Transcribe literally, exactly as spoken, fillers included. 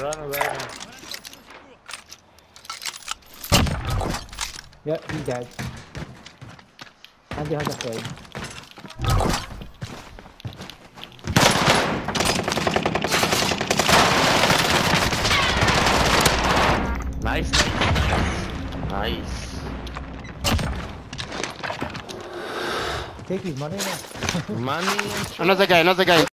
run away now. Yep, he's dead. And he has a flame. Nice, nice. Take his money now. Money. Another guy, another guy.